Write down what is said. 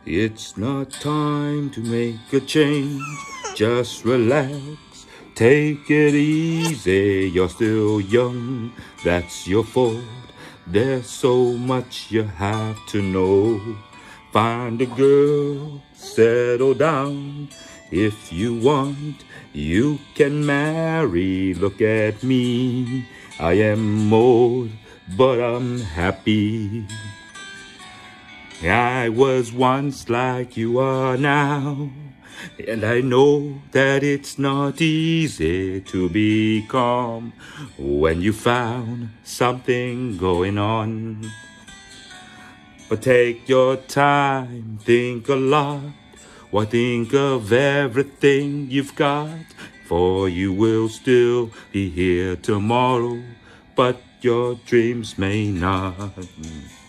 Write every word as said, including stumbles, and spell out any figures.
It's not time to make a change, just relax, take it easy, you're still young, that's your fault. There's so much you have to know. Find a girl, settle down. If you want, you can marry. Look at me, I am old, but I'm happy. I was once like you are now, and I know that it's not easy to be calm when you found something going on. But take your time, think a lot, why think of everything you've got, for you will still be here tomorrow, but your dreams may not.